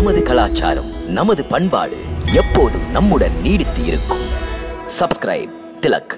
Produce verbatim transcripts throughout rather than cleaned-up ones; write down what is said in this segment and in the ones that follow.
நமது கலாச்சாரம், நமது பண்பாடு எப்போதும் நம்முடன் நீடித்து இருக்கும். சப்ஸ்கிரைப் திலக்.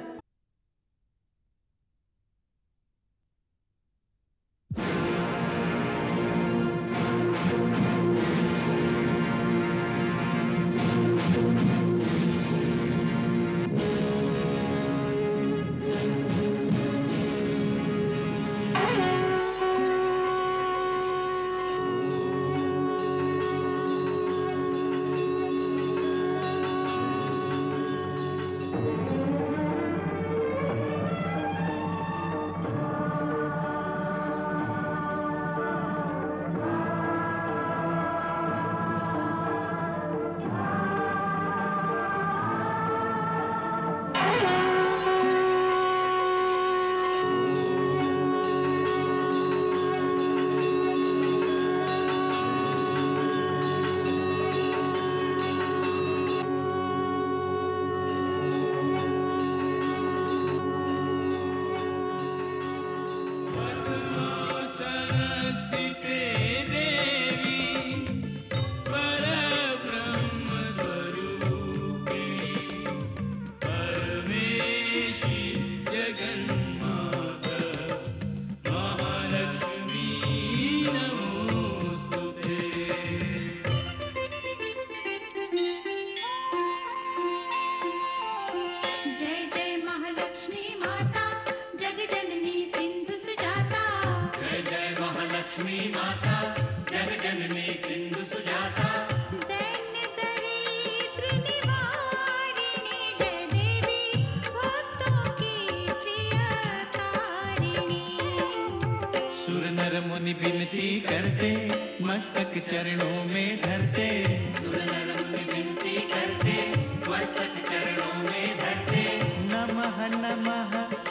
विनती करते मस्तक चरणों में धरते, सुर नर मुनि विनती करते मस्तक चरणों में धरते। नमः नमः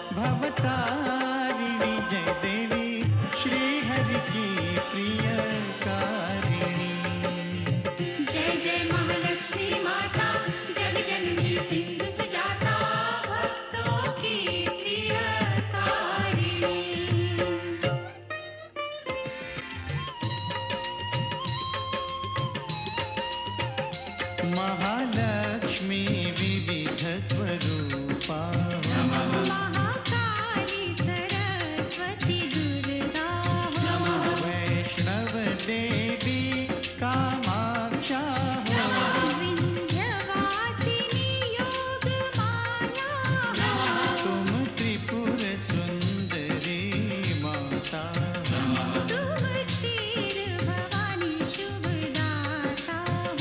भवतारिणी जय देवी श्री हरि की प्रिय कारिणी। जय जय महालक्ष्मी माता जग जननी सिंधु सुजाता भक्तों की प्रिय कारिणी। महालक्ष्मी विविध स्वरूपा, महाकाली सरस्वती दुर्गा, वैष्णव देवी कामाक्षा, विंध्यवासिनी योग माया, तुम त्रिपुर सुंदरी माता, तुम क्षीर भवानी शुभदाता।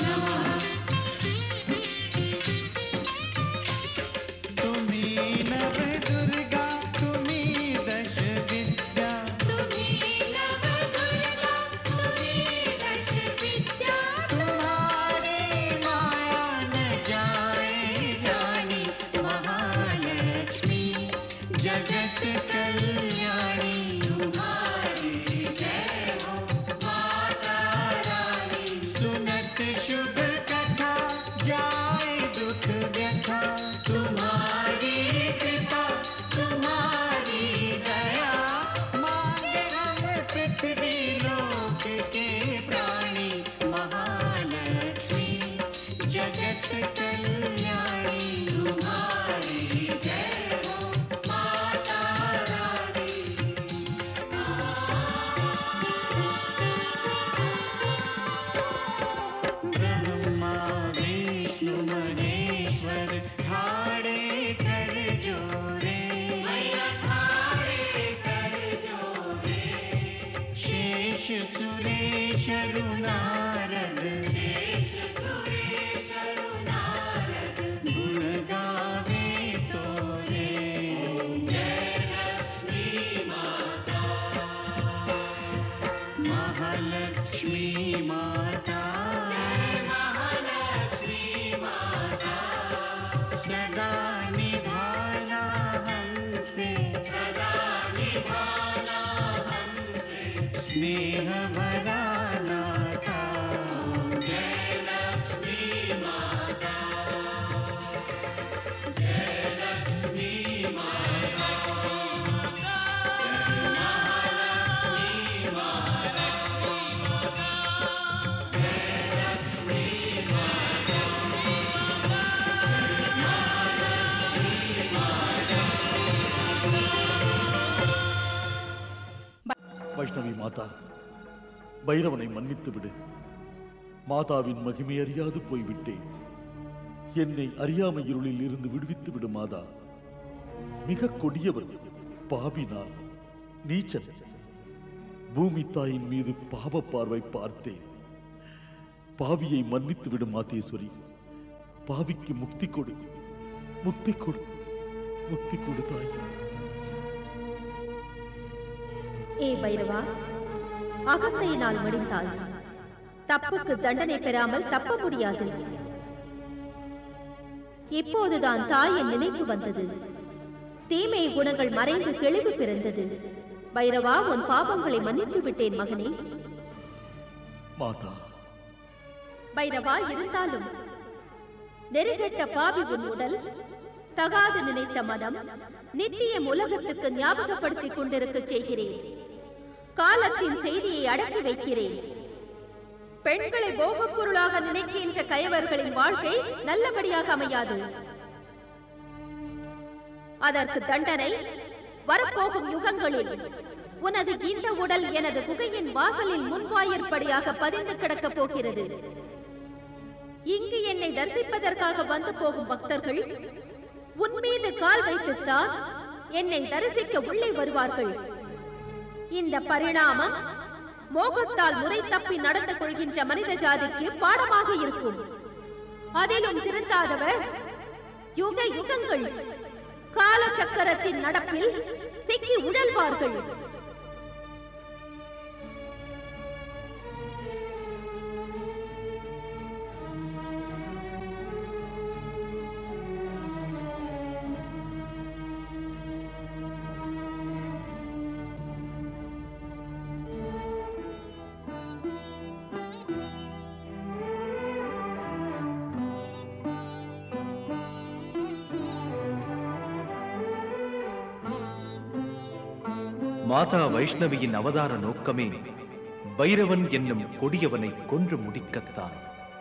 तुम्ही नव दुर्गा तुम्ही दश विद्या, तुम्ही नव दुर्गा तुम्ही दश विद्या, तुम्हारी माया न जाए जानी। महालक्ष्मी जगत कल्याणी। तुम्हारी जय हो माता रानी। सुनत शुभ कथा जाए दुख व्यथा, तुम्हारी कृपा तुम्हारी दया मांगे हम पृथ्वी लोक के प्राणी। महालक्ष्मी जगत कल्याणी। तुम्हारी जय हो माता रानी। ब्रह्मा विष्णु महेश्वर ठाड़े कर जोरे, शेष सुरेश नारद गुण गावे तोरे। महालक्ष्मी माता सदा निभाना हमसे, स्नेह भरा नाता। जय மாதா, பைரவனை மன்னித்து விடு. மாதாவின் மகிமை அறியாது போய்விட்டேன். என்னை அறியாமை இருளில் இருந்து விடுவித்து விடு மாதா. மிக கொடியவர், பாவினான், நீச்சன். பூமி தாயின் மீது பாவ பார்வை பார்த்தேன். பாவியை மன்னித்து விடு மாதேஸ்வரி. பாவிக்கு முக்தி கொடு, முக்தி கொடு, முக்தி கொடு தாய். ஏ பைரவா, அகத்தையினால் மடிந்தாய். தப்புக்கு தண்டனை பெறாமல் தப்ப முடியாது. இப்போதுதான் தாயின் நினைப்பு வந்தது. தீமை குணங்கள் மறைந்து தெளிவு பிறந்தது. பைரவா, உன் பாபங்களை மன்னித்து விட்டேன் மகனே. மாதா. பைரவா, இருந்தாலும் நெருகட்ட பாவி உன் உடல், தகாது நினைத்த மனம், நித்தியம் உலகத்துக்கு ஞாபகப்படுத்திக் கொண்டிருக்க செய்கிறேன். காலத்தின் செய்தியை அடக்கி வைக்கிறேன். பெண்களை போகப் பொருளாக நினைக்கின்ற கயவர்களின் வாழ்க்கை நல்லபடியாக அமையாது. அதற்கு தண்டனை வரப்போகும் யுகங்களில் உனது இந்த உடல் எனது குகையின் வாசலில் முன்வாயிற்படியாக பதிந்து கிடக்கப் போகிறது. இங்கு என்னை தரிசிப்பதற்காக வந்து போகும் பக்தர்கள் உன் மீது கால் வைத்துத்தான் என்னை தரிசிக்க உள்ளே வருவார்கள். இந்த பரிணாமம் மோகத்தால் முறை தப்பி நடந்து கொள்கின்ற மனித ஜாதிக்கு பாடமாக இருக்கும். அதிலும் திருந்தாதவர் யுக யுகங்கள் கால சக்கரத்தின் நடப்பில் சிக்கி உழல்வார்கள். மாதா வைஷ்ணவியின் அவதார நோக்கமே பைரவன் என்னும் கொடியவனை கொன்று முடிக்கத்தான்.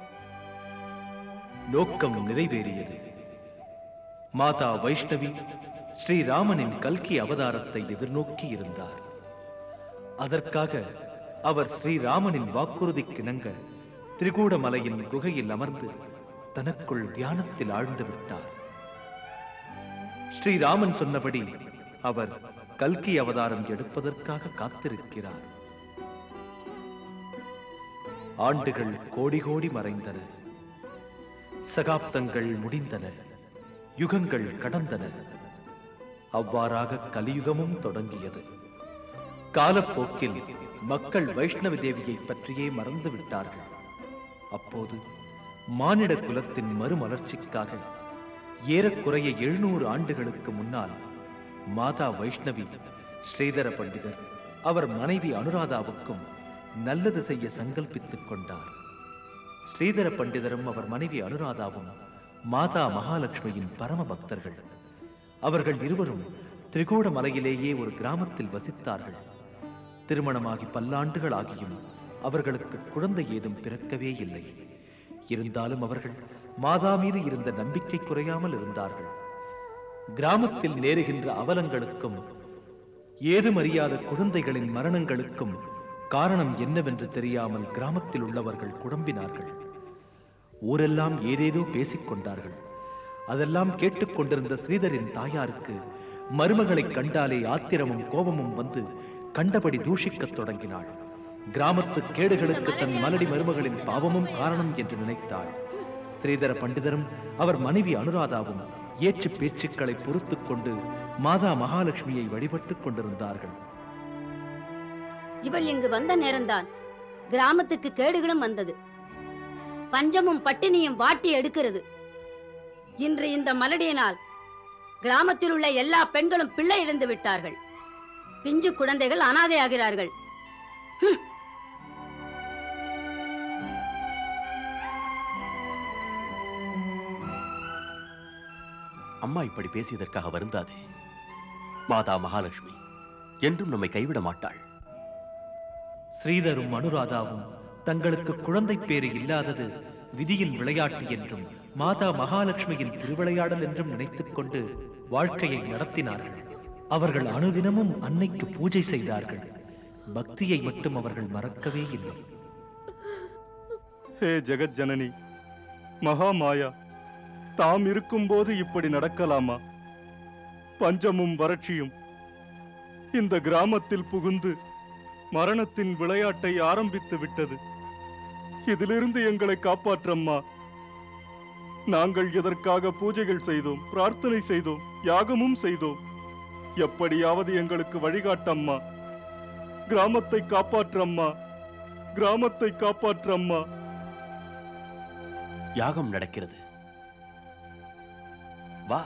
நோக்கம் நிறைவேறியது. மாதா வைஷ்ணவி ஸ்ரீராமனின் கல்கி அவதாரத்தை எதிர்நோக்கி இருந்தார். அதற்காக அவர் ஸ்ரீராமனின் வாக்குறுதிக்கிணங்க திரிகூடமலையின் குகையில் அமர்ந்து தனக்குள் தியானத்தில் ஆழ்ந்து விட்டார். ஸ்ரீராமன் சொன்னபடி அவர் கல்கி அவதாரம் எடுப்பதற்காக காத்திருக்கிறார். ஆண்டுகள் கோடி கோடி மறைந்தன. சகாப்தங்கள் முடிந்தன. யுகங்கள் கடந்தன. அவ்வாறாக கலியுகமும் தொடங்கியது. காலப்போக்கில் மக்கள் வைஷ்ணவி தேவியை பற்றியே மறந்து விட்டார்கள். அப்போது மானிட குலத்தின் மறுமலர்ச்சிக்காக ஏறக்குறைய எழுநூறு ஆண்டுகளுக்கு முன்னால் மாதா வைஷ்ணவி ஸ்ரீதர பண்டிதர் அவர் மனைவி அனுராதாவுக்கும் நல்லது செய்ய சங்கல்பித்துக் கொண்டார். ஸ்ரீதர பண்டிதரும் அவர் மனைவி அனுராதாவும் மாதா மகாலட்சுமியின் பரம பக்தர்கள். அவர்கள் இருவரும் திரிகூடமலையிலேயே ஒரு கிராமத்தில் வசித்தார்கள். திருமணமாகி பல்லாண்டுகள் ஆகியும் அவர்களுக்கு குழந்தை ஏதும் பிறக்கவே இல்லை. இருந்தாலும் அவர்கள் மாதா மீது இருந்த நம்பிக்கை குறையாமல் இருந்தார்கள். கிராமத்தில் நேருகின்ற அவலங்களுக்கும் ஏதுமறியாத குழந்தைகளின் மரணங்களுக்கும் காரணம் என்னவென்று தெரியாமல் கிராமத்தில் உள்ளவர்கள் குழம்பினார்கள். ஊரெல்லாம் ஏதேதோ பேசிக்கொண்டார்கள். அதெல்லாம் கேட்டுக்கொண்டிருந்த ஸ்ரீதரின் தாயாருக்கு மருமகளை கண்டாலே ஆத்திரமும் கோபமும் வந்து கண்டபடி தூஷிக்கத் தொடங்கினாள். கிராமத்து கேடுகளுக்கு தன் மலடி மருமகளின் பாவமும் காரணம் என்று நினைத்தாள். ஸ்ரீதர பண்டிதரும் அவர் மனைவி அனுராதாவும் ஏற்று பேச்சுக்களை பொறுத்துக் கொண்டு மாதா மகாலட்சுமியை வழிபட்டுக் கொண்டிருந்தார்கள். இவள் இங்கு வந்த நேரம்தான் கிராமத்துக்கு கேடுகளும் வந்தது. பஞ்சமும் பட்டினியும் வாட்டி எடுக்கிறது. இன்று இந்த மலடியினால் கிராமத்தில் உள்ள எல்லா பெண்களும் பிள்ளை இழந்து விட்டார்கள். பிஞ்சு குழந்தைகள் அனாதையாகிறார்கள். அம்மா இப்படி பேசியதற்காக வருந்தாதே. மாதா மகாலட்சுமி என்றும் நம்மை கைவிட மாட்டாள். ஸ்ரீதரும் அனுராதாவும் தங்களுக்கு குழந்தை பேறு இல்லாதது விதியின் விளையாட்டு என்றும் மாதா மகாலட்சுமியின் திருவிளையாடல் என்றும் நினைத்துக் கொண்டு வாழ்க்கையை நடத்தினார்கள். அவர்கள் அனுதினமும் அன்னைக்கு பூஜை செய்தார்கள். பக்தியை மட்டும் அவர்கள் மறக்கவே இல்லை. ஹே ஜெகத் ஜனனி, மகாமாயா, தாம் இருக்கும்போது இப்படி நடக்கலாமா? பஞ்சமும் வறட்சியும் இந்த கிராமத்தில் புகுந்து மரணத்தின் விளையாட்டை ஆரம்பித்து விட்டது. இதிலிருந்து எங்களை காப்பாற்றம்மா. நாங்கள் இதற்காக பூஜைகள் செய்தோம், பிரார்த்தனை செய்தோம், யாகமும் செய்தோம். எப்படியாவது எங்களுக்கு வழிகாட்டம்மா. கிராமத்தை காப்பாற்றம்மா, கிராமத்தை காப்பாற்றம்மா. யாகம் நடக்கிறது, வா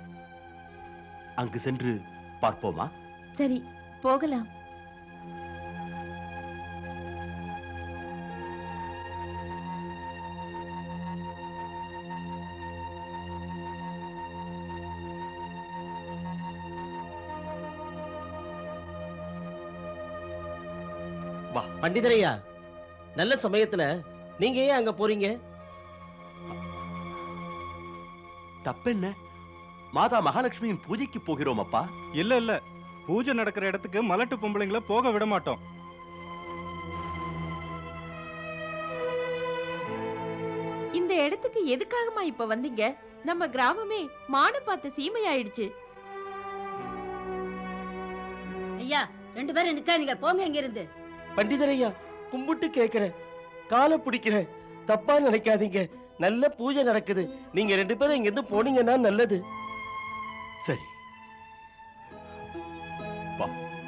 அங்கு சென்று பார்ப்போமா? சரி, போகலாம். வா. பண்டிதரையா, நல்ல சமயத்துல நீங்க ஏன் அங்க போறீங்க? தப்பென்ன? மாதா மகாலட்சுமியின் பூஜைக்கு போகிறோம் அப்பா. இல்ல இல்ல, பூஜை நடக்கிற இடத்துக்கு மலட்டு பொம்பளைங்களை போக விட மாட்டோம். இந்த இடத்துக்கு எதுக்காகமா இப்ப வந்தீங்க? நம்ம கிராமமே மாடு பார்த்த சீமை ஆயிடுச்சு. ஐயா, ரெண்டு பேரும் நிக்காதீங்க, போங்க இங்க இருந்து. பண்டிதரையா, கும்பிட்டு கேக்குறேன், காலை பிடிக்கிறேன், தப்பா நினைக்காதீங்க. நல்ல பூஜை நடக்குது, நீங்க ரெண்டு பேரும் இங்க இருந்து போனீங்கன்னா நல்லது. சரி, வா.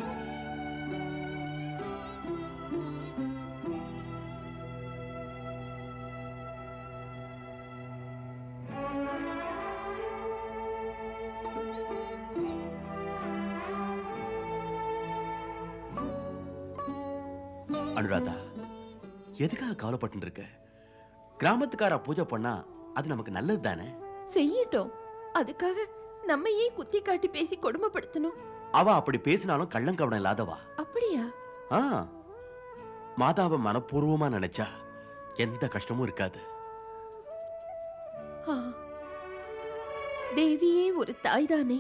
அனுராதா, எதுக்காக கவலைப்பட்டு இருக்க? கிராமத்துக்கார பூஜை பண்ணா அது நமக்கு நல்லது தானே? செய்யட்டும், அதுக்காக நம்ம ஏன் குத்தி காட்டி பேசி கொடுமைப்படுத்தணும்? அவ அப்படி பேசினாலும் கள்ளங்கவனம் இல்லாதவா. அப்படியா? ஆ, மாதாவை மனப்பூர்வமா நினைச்சா எந்த கஷ்டமும் இருக்காது. ஆ, தேவியே ஒரு தாய் தானே.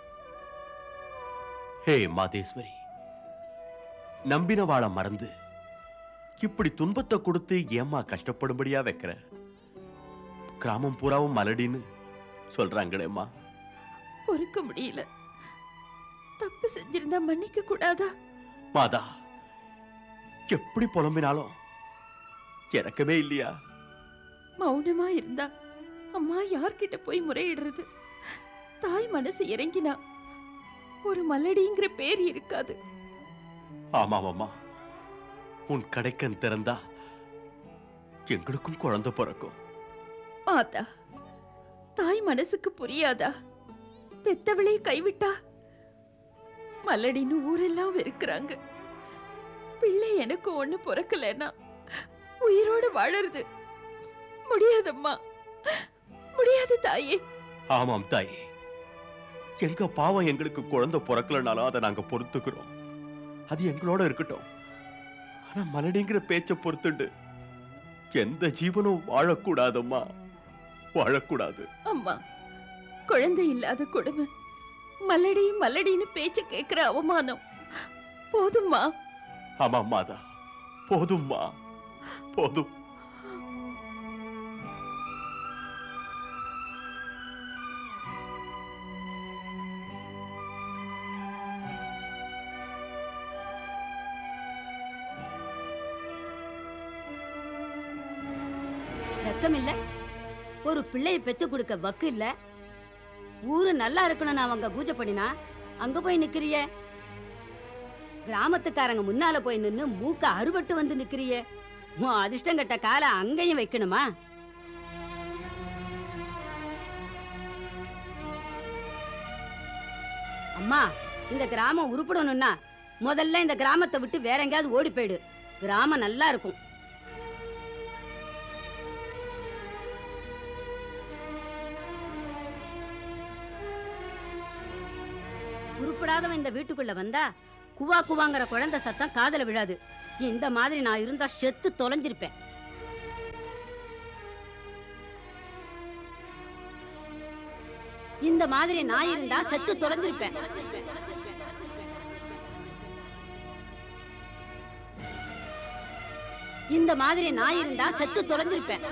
ஹே மாதேஸ்வரி, நம்பினவாள மறந்து இப்படி துன்பத்தை கொடுத்து ஏம்மா கஷ்டப்படும்படியா வைக்கிற? கிராமம் பூராவும் மலடின்னு சொல்றாங்களேம்மா. பொறுக்க முடியல. தப்பு செஞ்சிருந்தா மன்னிக்க கூடாதா? மாதா, எப்படி புலம்பினாலும் இறக்கமே இல்லையா? மௌனமா இருந்தா அம்மா யார்கிட்ட போய் முறையிடுறது? தாய் மனசு இறங்கினா ஒரு மலடிங்கிற பேர் இருக்காது. ஆமாமாமா, உன் கடைக்கன் திறந்தா எங்களுக்கும் குழந்தை பிறக்கும். மாதா, தாய் மனசுக்கு புரியாதா? பெத்தவளே கைவிட்டா மலடின்னு ஊரெல்லாம் வெறுக்கிறாங்க. பிள்ளை எனக்கு ஒண்ணு பிறக்கலன்னா உயிரோடு வாழறது முடியாதம்மா, முடியாது தாயே. ஆமாம் தாயே, எங்க பாவம் எங்களுக்கு குழந்தை பிறக்கலனாலும் அதை நாங்க பொறுத்துக்கிறோம். அது எங்களோட இருக்கட்டும். ஆனா மலடிங்கிற பேச்ச பொறுத்துண்டு எந்த ஜீவனும் வாழக்கூடாதம்மா, வாழக்கூடாது. அம்மா, குழந்தை இல்லாத கொடுமை, மலடி மலடின்னு பேச்ச கேட்கிற அவமானம் போதும்மா. ஆமா மாதா, போதும்மா, போதும். வெக்கம் இல்ல? ஒரு பிள்ளையை பெத்து கொடுக்க வக்கு இல்ல? ஊரு நல்லா இருக்கணும்னு அவங்க பூஜை பண்ணினா அங்க போய் நிக்கிறிய? கிராமத்துக்காரங்க முன்னால போய் நின்னு மூக்க அறுபட்டு வந்து நிக்கிறிய? உன் அதிர்ஷ்டம் கட்ட காலை அங்கேயும் வைக்கணுமா? அம்மா, இந்த கிராமம் உருப்படணும்னா முதல்ல இந்த கிராமத்தை விட்டு வேற எங்கேயாவது ஓடி போயிடு. கிராமம் நல்லா இருக்கும். உருப்படாதவன் இந்த வீட்டுக்குள்ள வந்தா குவா குவாங்கிற குழந்தை சத்தம் காதல விழாது. இந்த மாதிரி நான் இருந்தா செத்து தொலைஞ்சிருப்பேன். இந்த மாதிரி நான் இருந்தா செத்து தொலைஞ்சிருப்பேன். இந்த மாதிரி நான் இருந்தா செத்து தொலைஞ்சிருப்பேன்.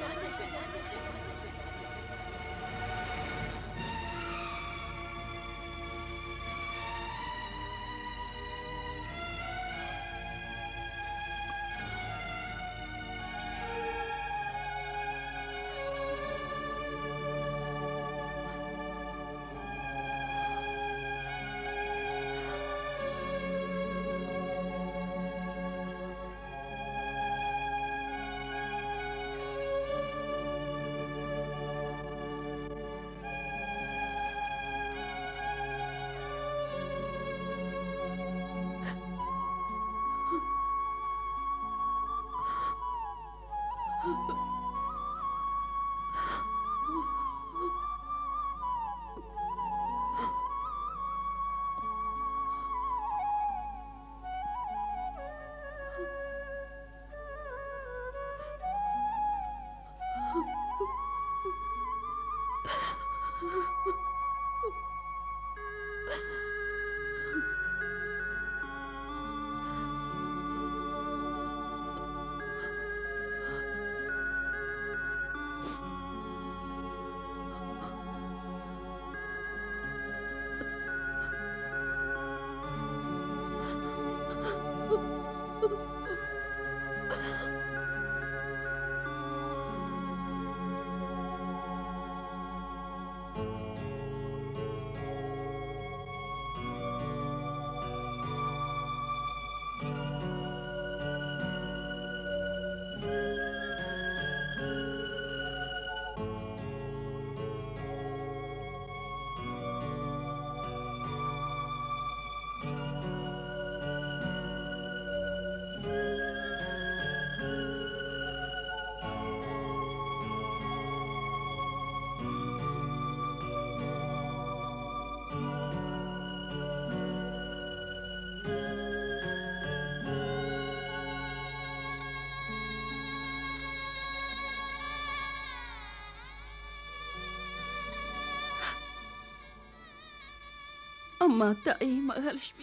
அம்மா தாயே மகாலட்சுமி,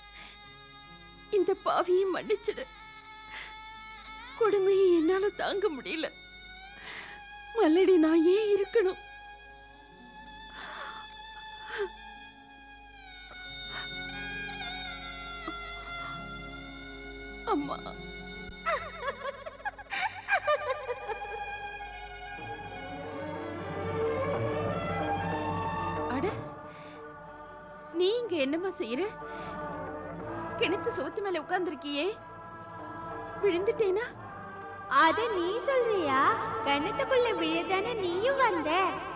இந்த பாவியை மன்னிச்சிடு. கொடுமையை என்னால தாங்க முடியல. மல்லடி நான் ஏன் இருக்கணும்? அம்மா, அட நீ இங்க என்னம்மா செய்யற? கிணத்து சோத்து மேல உட்கார்ந்துருக்கியே, விழுந்துட்டேனா? அத நீ சொல்றியா? கிணத்துக்குள்ள விழதானே நீயும் வந்த.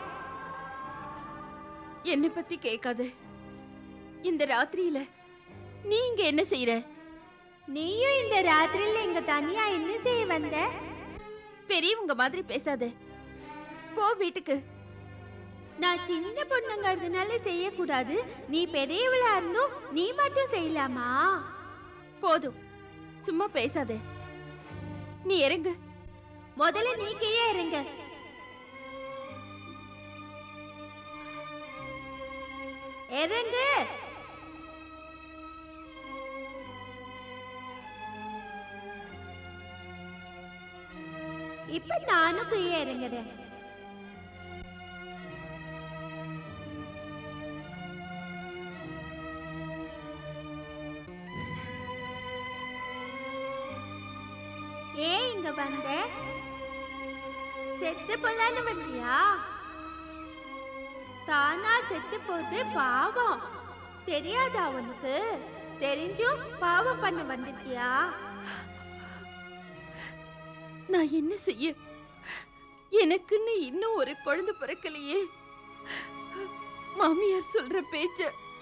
என்ன பத்தி கேட்காத. இந்த ராத்திரியில நீ இங்க என்ன செய்யற? நீயும் இந்த ராத்திரியில இங்க தனியா என்ன செய்ய வந்த? பெரியவங்க மாதிரி பேசாத, போ வீட்டுக்கு. நான் சின்ன பொண்ணுங்கிறதுனால செய்யக்கூடாது, நீ பெரியவளா இருந்தும் நீ மட்டும் செய்யலாமா? போதும், சும்மா பேசாத. நீ இறங்கு. முதல்ல நீ கீழே இறங்க. இறங்கு. இப்ப நானும் கீழே இறங்குறேன். ஏன் இங்க வந்த? செத்து போலான்னு வந்தியா? தானா செத்து போறது பாவம், தெரியாதா உனக்கு? தெரிஞ்சும் பாவம் பண்ண வந்திருக்கியா? நான் என்ன செய்ய? எனக்குன்னு இன்னும் ஒரு குழந்தை பிறக்கலையே. மாமியார் சொல்ற பேச்ச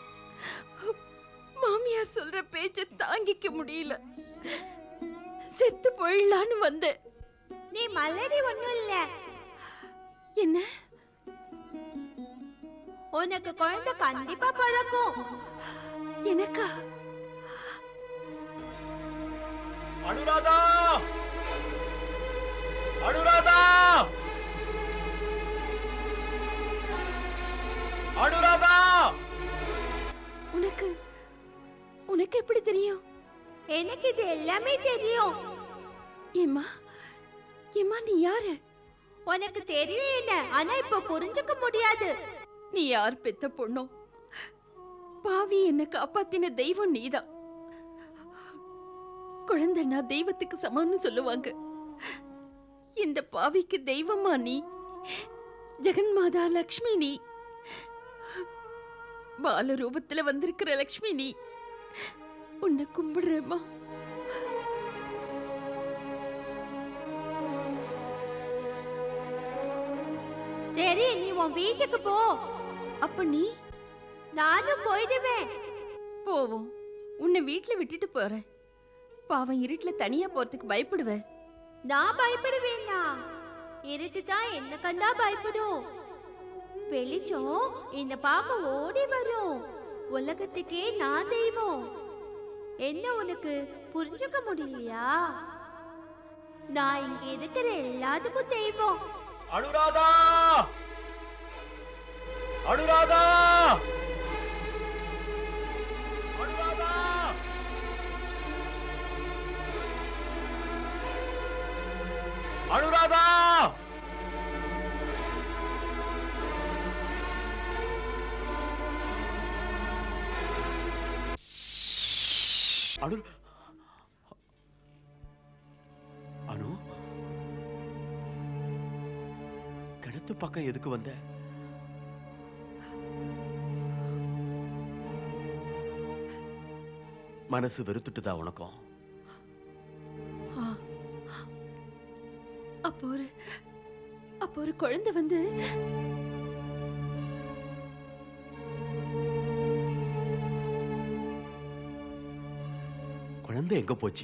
மாமியார் சொல்ற பேச்ச தாங்கிக்க முடியல. செத்து போயிடலான்னு வந்த. நீ மலடி ஒண்ணும் இல்ல. என்ன? உனக்கு குழந்தை கண்டிப்பா பிறக்கும். எனக்கா? அனுராதா, அனுராதா, அனுராதா. உனக்கு உனக்கு எப்படி தெரியும்? எனக்கு இது எல்லாமே தெரியும். ஏம்மா ஏம்மா நீ யாரு? உனக்கு தெரியும் என்ன, ஆனா இப்ப புரிஞ்சுக்க முடியாது. நீ யார் பெத்த பொண்ணோ? பாவி என்ன காப்பாத்தின தெய்வம் நீதான். குழந்தை நான் தெய்வத்துக்கு சமம்னு சொல்லுவாங்க. இந்த பாவிக்கு தெய்வமா நீ? ஜெகன்மாதா லக்ஷ்மி நீ. பால ரூபத்துல வந்திருக்கிற லக்ஷ்மி நீ. உன்னை கும்பிடுறேம்மா. சரி, நீ உன் வீட்டுக்கு போ. அப்ப நீ? நானும் போயிடுவேன். போவோம். உன்னை வீட்டுல விட்டுட்டு போறேன். பாவம் இருட்டுல தனியா போறதுக்கு பயப்படுவேன். நான் பயப்படுவேன்னா? இருட்டு தான் என்ன கண்டா பயப்படும். வெளிச்சம் என்ன பார்க்க ஓடி வரும். உலகத்துக்கே நான் தெய்வம். என்ன உனக்கு புரிஞ்சுக்க முடியலையா? நான் இங்க இருக்கிற எல்லாத்துக்கும் தெய்வம். அனுராதா! அனுராதா! அனுராதா! அனுராதா! அனு அனு கிணத்து பக்கம் எதுக்கு வந்த? மனசு வெறுத்துட்டுதா உனக்கும்? அப்போ ஒரு அப்போ ஒரு குழந்தை வந்து குழந்தை எங்க போச்சு?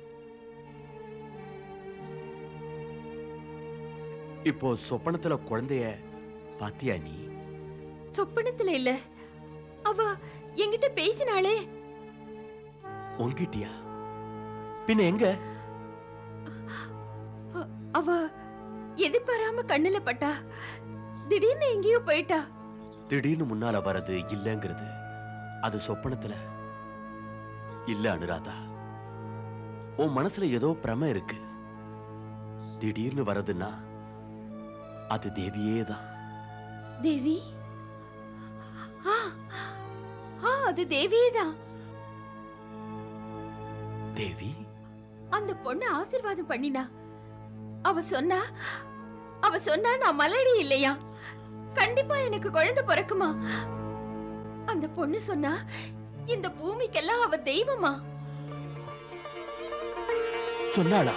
இப்போ சொப்பனத்துல குழந்தைய பாத்தியா நீ? சொப்பனத்துல இல்ல, அவ என்கிட்ட பேசினாளே. உன்கிட்டயா? பின்ன எங்க? அவ எதிர்பாராம கண்ணுல பட்டா. திடீர்னு எங்கேயோ போயிட்டா. திடீர்னு முன்னால வர்றது இல்லங்கிறது அது சொப்பனத்துல இல்ல அனுராதா. உன் மனசுல ஏதோ பிரம இருக்கு. திடீர்னு வர்றதுன்னா அது தேவியே தான். தேவி? ஆ, ஆ, அது தேவியே தான். தேவி? அந்த பொண்ணு ஆசீர்வாதம் பண்ணினா. அவ சொன்னா அவ சொன்னா நான் மலடி இல்லையா, கண்டிப்பா எனக்கு குழந்தை பிறக்குமா. அந்த பொண்ணு சொன்னா இந்த பூமிக்கெல்லாம் அவ தெய்வமா. சொன்னாளா?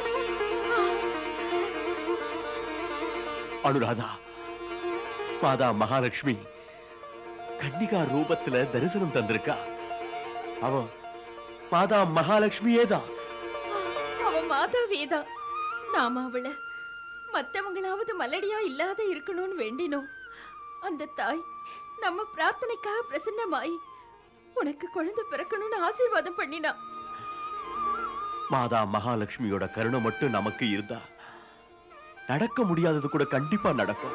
அனுராதா, மாதா மகாலட்சுமி கன்னிகா ரூபத்துல தரிசனம் தந்திருக்கா. அவ மாதா மகாலட்சுமியே தான். அவ மாதாவேதான். நாம அவளை மத்தவங்களாவது மலடியா இல்லாத இருக்கணும்னு வேண்டினோம். அந்த தாய் நம்ம பிரார்த்தனைக்காக பிரசன்னமாயி உனக்கு குழந்தை பிறக்கணும்னு ஆசீர்வாதம் பண்ணினா. மாதா மகாலட்சுமியோட கருணை மட்டும் நமக்கு இருந்தா நடக்க முடியாதது கூட கண்டிப்பா நடக்கும்.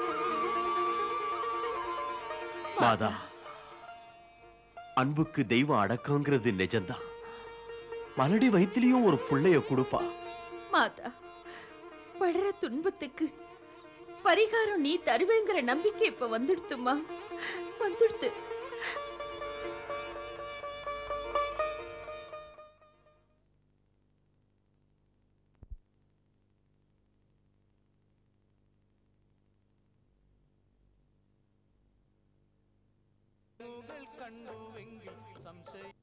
மாதா, அன்புக்கு தெய்வம் அடக்கங்கிறது நிஜம்தான். மலடி வயிற்றிலையும் ஒரு பிள்ளைய கொடுப்பா. மாதா, படுற துன்பத்துக்கு பரிகாரம் நீ தருவேங்கிற நம்பிக்கை இப்ப வந்துடுத்துமா, வந்துடுத்து. ಕಂಡುವೆಂಗಿ ಸಂಶಯ